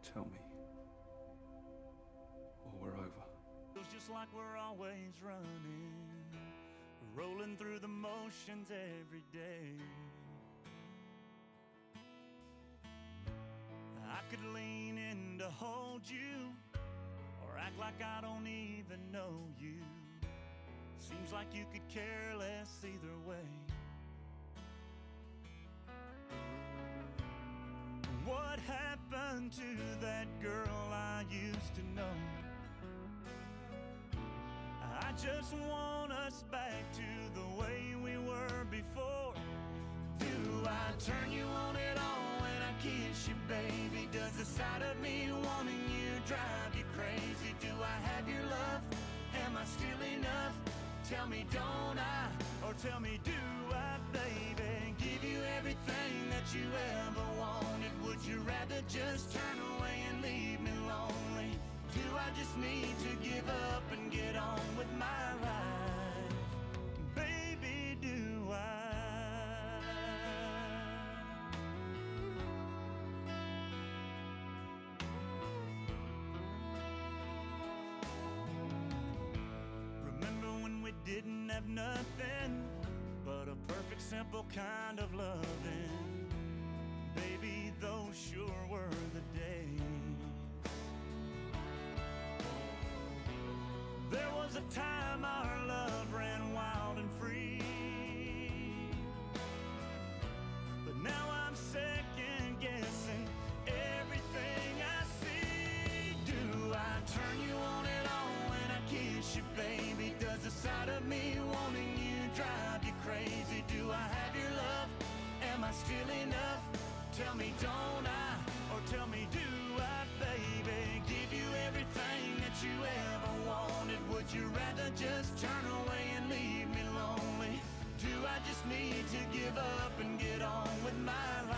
Tell me, or we're over. Feels just like we're always running, rolling through the motions every day. I could lean in to hold you, or act like I don't even know you. Seems like you could care less either way. What happened to that girl I used to know? I just want us back to the way we were before. Do I turn you on at all when I kiss you, baby? Does the sight of me wanting you drive you crazy? Do I have your love? Am I still enough? Tell me, don't I? Or tell me, do I, baby? Give you everything that you ever wanted. Would you rather just turn away and leave me lonely? Do I just need to give up and get on with my life? Baby, do I? Didn't have nothing but a perfect, simple kind of loving. Baby, those sure were the days. There was a time our love ran wild and free, but now I'm second guessing everything I see. Do I turn you on at all when I kiss you, baby? Does the sight of me wanting you drive you crazy? Do I have your love? Am I still enough? Tell me, don't I? Or tell me, do I, baby? Give you everything that you ever wanted. Would you rather just turn away and leave me lonely? Do I just need to give up and get on with my life?